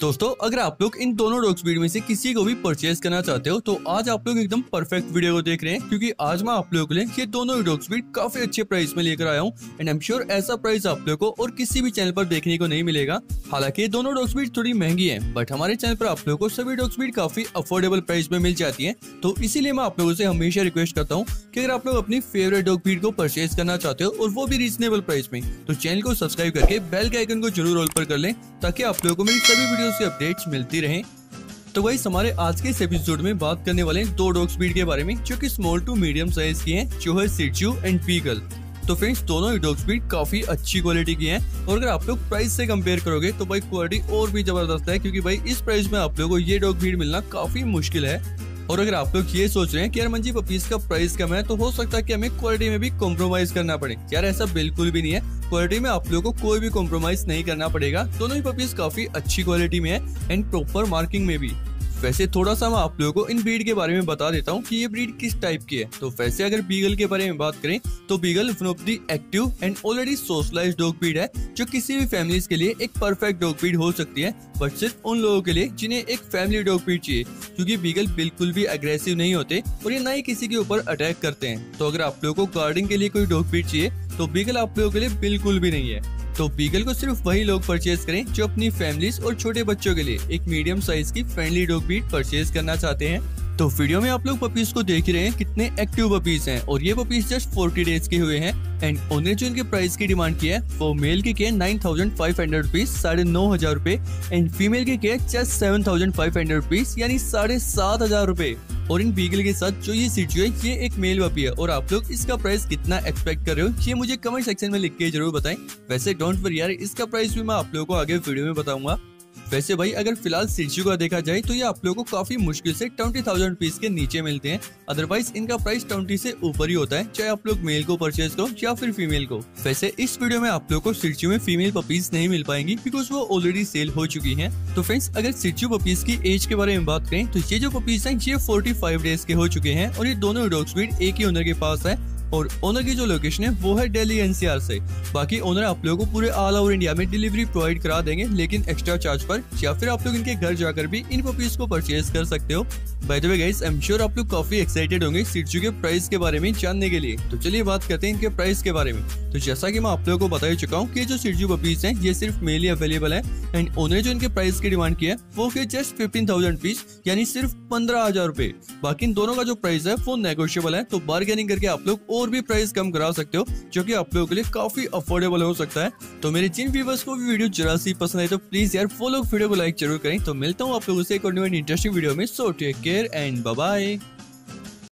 दोस्तों अगर आप लोग इन दोनों डॉग्स ब्रीड में से किसी को भी परचेज करना चाहते हो तो आज आप लोग एकदम परफेक्ट वीडियो को देख रहे हैं, क्योंकि आज मैं आप लोगों के लिए ये दोनों ही डॉग्स ब्रीड काफी अच्छे प्राइस में लेकर आया हूँ। एंड आई एम श्योर ऐसा प्राइस आप लोगों को और किसी भी चैनल पर देखने को नहीं मिलेगा। हालांकि दोनों डॉग्स ब्रीड थोड़ी महंगी है, बट हमारे चैनल पर आप लोगों को सभी डॉग्स ब्रीड काफी अफोर्डेबल प्राइस में मिल जाती है। तो इसीलिए मैं आप लोगों से हमेशा रिक्वेस्ट करता हूँ कि अगर आप लोग अपनी फेवरेट डॉग ब्रीड को परचेज करना चाहते हो और वो भी रीजनेबल प्राइस में, तो चैनल को सब्सक्राइब करके बेल के आइकन को जरूर ऑल पर कर लें, ताकि आप लोगों को मेरी सभी वीडियो की अपडेट्स मिलती रहे। तो गाइस हमारे आज के इस एपिसोड में बात करने वाले हैं दो डॉग्स ब्रीड के बारे में, जो कि स्मॉल टू मीडियम साइज की हैं, जो है शिह त्ज़ू एंड बीगल। तो फ्रेंड्स दोनों ही डॉग्स ब्रीड काफी अच्छी क्वालिटी की हैं, और अगर आप लोग प्राइस से कंपेयर करोगे तो भाई क्वालिटी और भी जबरदस्त है, क्योंकि भाई इस प्राइस में आप लोगों को ये डॉग ब्रीड मिलना काफी मुश्किल है। और अगर आप लोग ये सोच रहे हैं कि यार मंजी पपीज का प्राइस कम है तो हो सकता है कि हमें क्वालिटी में भी कॉम्प्रोमाइज करना पड़े, यार ऐसा बिल्कुल भी नहीं है। क्वालिटी में आप लोगों को कोई भी कॉम्प्रोमाइज नहीं करना पड़ेगा। दोनों ही पपीज काफी अच्छी क्वालिटी में है एंड प्रॉपर मार्किंग में भी। वैसे थोड़ा सा मैं आप लोगों को इन ब्रीड के बारे में बता देता हूँ कि ये ब्रीड किस टाइप की है। तो वैसे अगर बीगल के बारे में बात करें तो beagle one of the active and already socialised dog breed है, जो किसी भी फैमिलीज के लिए एक परफेक्ट डॉग ब्रीड हो सकती है, बट सिर्फ उन लोगों के लिए जिन्हें एक फैमिली डॉग ब्रीड चाहिए, क्योंकि बीगल बिल्कुल भी अग्रेसिव नहीं होते और ये ना ही किसी के ऊपर अटैक करते हैं। तो अगर आप लोगों को गार्डिंग के लिए कोई डॉग ब्रीड चाहिए तो बीगल आप लोगों के लिए बिल्कुल भी नहीं है। तो बीगल को सिर्फ वही लोग परचेज करें जो अपनी फैमिलीज और छोटे बच्चों के लिए एक मीडियम साइज की फ्रेंडली डॉग ब्रीड परचेज करना चाहते हैं। तो वीडियो में आप लोग पपीज को देख ही रहे हैं कितने एक्टिव पपीज हैं, और ये पपीज जस्ट 40 डेज के हुए हैं। एंड उन्हें जो इनके प्राइस की डिमांड की है वो मेल की है 9,500 रुपीज, 9,500 रुपए, एंड फीमेल की है जस्ट 7,500 रुपीज, यानी 7,500 रुपए। और इन बीगल के साथ जो ये शिह त्ज़ू है ये एक मेल पपी है, और आप लोग इसका प्राइस कितना एक्सपेक्ट कर रहे हो ये मुझे कमेंट सेक्शन में लिख के जरूर बताएं। वैसे डोंट वरी यार, इसका प्राइस भी मैं आप लोगों को आगे वीडियो में बताऊंगा। वैसे भाई अगर फिलहाल शिह त्ज़ू का देखा जाए तो ये आप लोगों को काफी मुश्किल से 20,000 रुपीज के नीचे मिलते हैं। अदरवाइज इनका प्राइस 20 से ऊपर ही होता है, चाहे आप लोग मेल को परचेज करो या फिर फीमेल को। वैसे इस वीडियो में आप लोगों को शिह त्ज़ू में फीमेल पपीज नहीं मिल पाएंगी, बिकॉज वो ऑलरेडी सेल हो चुकी हैं। तो फ्रेंड्स अगर शिह त्ज़ू पपीज की एज के बारे में बात करें तो ये जो पपीज हैं ये 45 डेज के हो चुके हैं, और ये दोनों डॉग्स ब्रीड एक ही ओनर के पास है, और ओनर की जो लोकेशन है वो है दिल्ली एनसीआर से। बाकी ओनर आप लोगों को पूरे ऑल ओवर इंडिया में डिलीवरी प्रोवाइड करा देंगे, लेकिन एक्स्ट्रा चार्ज पर, या फिर आप लोग इनके घर जाकर भी इन पपीज को परचेज कर सकते हो। By the way guys, I am sure आप लोग काफी एक्साइटेड होंगे शिह त्ज़ू के प्राइस के बारे में जानने के लिए। तो चलिए बात करते हैं इनके प्राइस के बारे में। तो जैसा कि मैं आप लोगों को बता ही चुका हूँ कि जो शिह त्ज़ू पपीज हैं ये सिर्फ मेल ही अवेलेबल है, एंड ओनर जो इनके प्राइस की डिमांड की है वो है जस्ट 15,000 रुपीज, यानी सिर्फ 15,000 रुपए। बाकी इन दोनों का जो प्राइस है वो नेगोशिएबल है, तो बार्गेनिंग करके आप लोग और भी प्राइस कम करा सकते हो, जो कि आप लोगों के लिए काफी अफोर्डेबल हो सकता है। तो मेरे जिन व्यूअर्स को भी वीडियो जरा सी पसंद आई तो प्लीज यार वो लोग वीडियो को लाइक जरूर करें। तो मिलता हूँ आप लोगों से एक और न्यू एंड इंटरेस्टिंग वीडियो में। So take care and bye bye.